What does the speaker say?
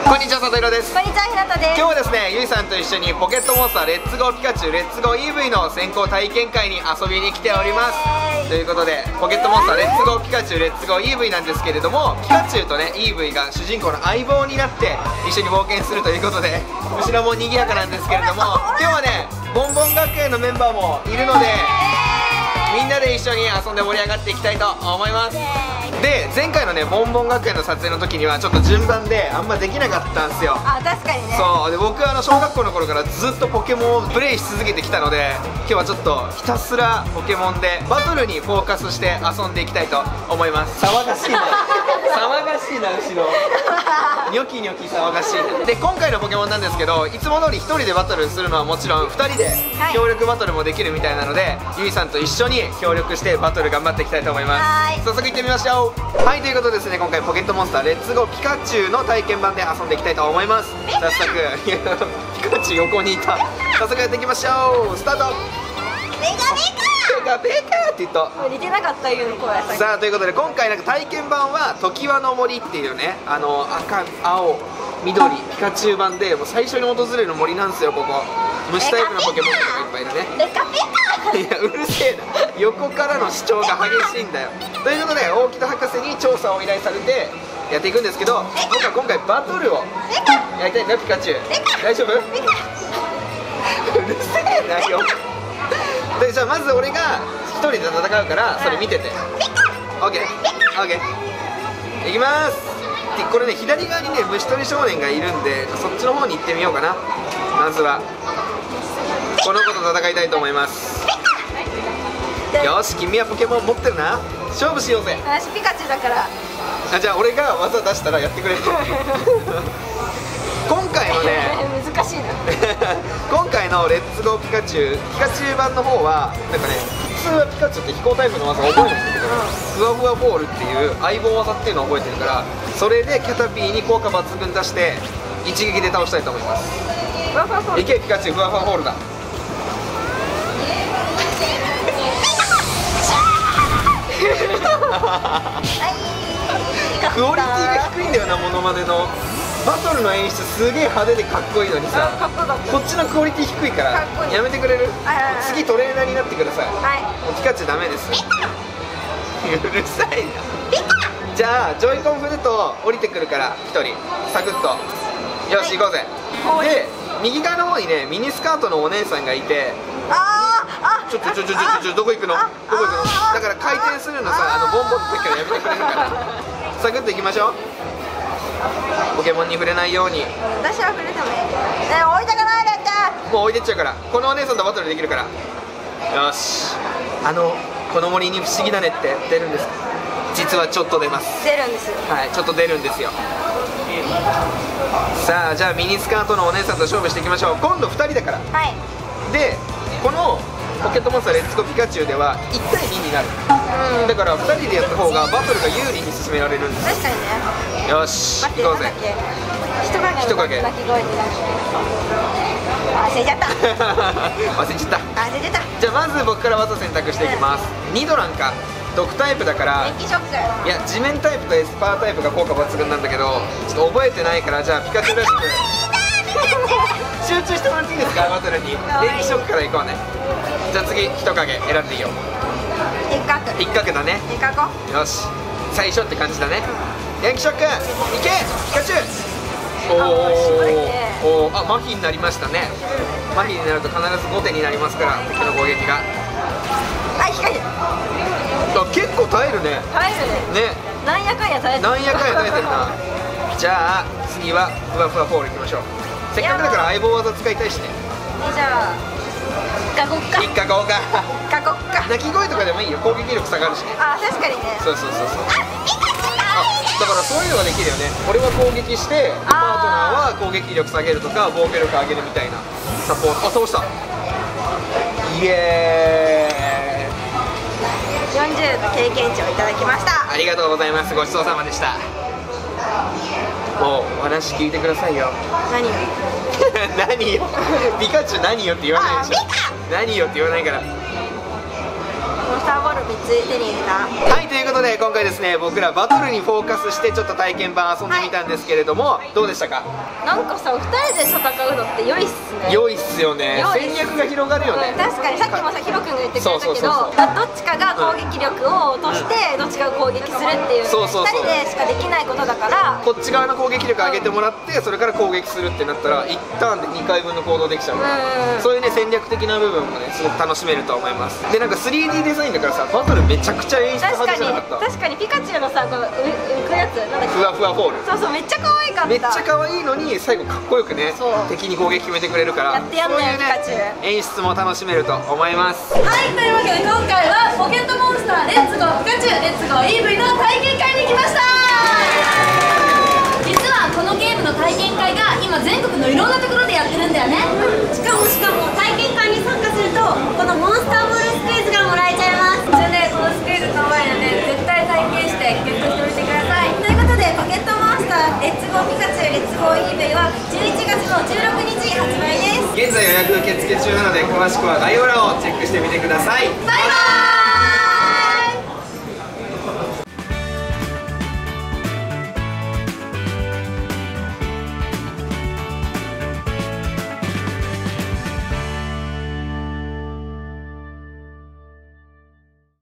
こんにちは、佐藤弘です。 こんにちは、ひなたです。 今日はですね、ゆいさんと一緒にポケットモンスターレッツゴーピカチュウレッツゴー EV の先行体験会に遊びに来ております。ということで、ポケットモンスターレッツゴーピカチュウレッツゴー EV なんですけれども、ピカチュウとね EV が主人公の相棒になって一緒に冒険するということで、後ろも賑やかなんですけれども、今日はねボンボン学園のメンバーもいるので、みんなで一緒に遊んで盛り上がっていきたいと思います。で、前回のねボンボン学園の撮影の時にはちょっと順番であんまできなかったんですよ。 あ、確かにね。 そうで、僕は小学校の頃からずっとポケモンをプレイし続けてきたので、今日はちょっとひたすらポケモンでバトルにフォーカスして遊んでいきたいと思います。騒がしいな騒がしいな、後ろニョキニョキ騒がしい。で、今回のポケモンなんですけど、いつも通り1人でバトルするのはもちろん、2人で協力バトルもできるみたいなので、ゆいさんと一緒に協力してバトル頑張っていきたいと思います。早速行ってみましょう。はい、ということでですね、今回ポケットモンスターレッツゴーピカチュウの体験版で遊んでいきたいと思います。早速ピカチュウ横にいた。早速やっていきましょう。スタート。 メガベカって言った。 似てなかったよ、声。 さあ、ということで今回体験版は常盤の森っていうね、赤、青、緑、ピカチュウ版でもう最初に訪れる森なんですよ、ここ。虫タイプのポケモンとかいっぱいいるね。 ペカペカ。 いや、うるせえな、横からの主張が激しいんだよ。ということで大木戸博士に調査を依頼されてやっていくんですけど、僕は今回バトルをやりたいんだよ。ピカチュウ大丈夫？うるせえなよ。で、じゃあまず俺が1人で戦うからそれ見てて。 OK いきます。で、これね、左側にね虫取り少年がいるんで、そっちの方に行ってみようかな。まずはこの子と戦いたいと思います。よし、君はポケモン持ってるな。勝負しようぜ。 私ピカチュウだから。 じゃあ俺が技出したらやってくれる今回はね難しいな今回のレッツゴーピカチュウ版の方はなんかね、普通はピカチュウって飛行タイプの技を覚えるんだけど、ふわふわボールっていう相棒技っていうのを覚えてるから、それでキャタピーに効果抜群出して一撃で倒したいと思います。いけピカチュウ、ふわふわボールだ。クオリティが低いんだよな、モノマネの。バトルの演出すげえ派手でかっこいいのにさ、こっちのクオリティ低いからやめてくれる？次トレーナーになってください。ピカチュウダメです。うるさいな。じゃあジョイコン振ると降りてくるから1人サクッと。よし、行こうぜ。で、右側の方にねミニスカートのお姉さんがいて、ちょどこ行くの？だから回転するのさ、ボンボンの時からやめてくれるからサクッと行きましょう。ポケモンに触れないように。 私は触れてもいい。置いたかないでって。 もう置いてっちゃうから。このお姉さんとバトルできるから。よし。この森に不思議だねって出るんですか？実はちょっと出ます。 出るんですよ。 はい、ちょっと出るんですよ。さあ、じゃあミニスカートのお姉さんと勝負していきましょう。今度2人だから。で、このポケットモンスターレッツゴーピカチュウでは1対2になる。だから2人でやった方がバトルが有利に進められるんです。 確かにね。 よし、行こうぜ。 人影の鳴き声になる。忘れちゃった忘れちゃった。じゃあまず僕から技選択していきます。ニドランか毒タイプだから、 電気ショック。 いや、地面タイプとエスパータイプが効果抜群なんだけど、ちょっと覚えてないから、じゃあピカチュウらしく集中してもらっていいですか、バトルに。電気ショックからいこうね。じゃあ次、人影選んでいいよ。一角だね。よし、最初って感じだね。電気ショックいけピカチュウ。おお、麻痺になりましたね。麻痺になると必ず後手になりますから、敵の攻撃が。結構耐えるね。ね、 なんやかんや耐えてるな。じゃあ次はふわふわフォールいきましょう。せっかくだから相棒技使いたいしね。 じゃあ引っかこうか。鳴き声とかでもいいよ、攻撃力下がるしね。 確かにね。 そうだからそういうのができるよね。俺は攻撃してパートナーは攻撃力下げるとか防御力上げるみたいなサポート。倒した。イエーイ。 40の経験値をいただきました。 ありがとうございます。ごちそうさまでした。もうお話聞いてくださいよ。 何よ何よピカチュウ何よって言わないでしょ。何よって言わないから。 モンスターボール 3つ手に入れた。 はい、ということで今回ですね、僕らバトルにフォーカスしてちょっと体験版遊んでみたんですけれども、どうでしたか？ なんかさ、2人で戦うのって良いっすね。 良いっすよね。戦略が広がるよね。 確かにさっきもさ、ヒロ君が言ってくれたけど、 そうそうそうどっちかが攻撃力を落としてどっちかが攻撃するっていう、 そうそうそう 2人でしかできないことだから、 こっち側の攻撃力上げてもらってそれから攻撃するってなったら1ターンで2回分の行動できちゃうから、そういうね戦略的な部分もねすごく楽しめると思います。でなんか 3D デザインだからさ、バトルめちゃくちゃ演出派手じゃなかった？ 確かにピカチュウのさ、この浮くやつなんだっけ、 ふわふわフォール、 そうそう、めっちゃ可愛かった。 めっちゃ可愛いのに最後かっこよくね敵に攻撃決めてくれるから、 やってやんなよ、 そういうねピカチュウ。 演出も楽しめると思います。 はい、というわけで今回はポケットモンスターレッツゴーピカチュウレッツゴー EV の体験会に来ました。実はこのゲームの体験会が今全国のいろんなところでやってるんだよね。しかも体験会に参加するとこのモンスターボールスクイーズがもらえちゃいます。じゃあね、このスクイーズ可愛いので絶対体験してゲットしてみてください。ということでポケットモンスターレッツゴーピカチュウレッツゴー EV は11月の16日発売です。 現在予約受付中なので詳しくは概要欄をチェックしてみてください。 バイバーイ。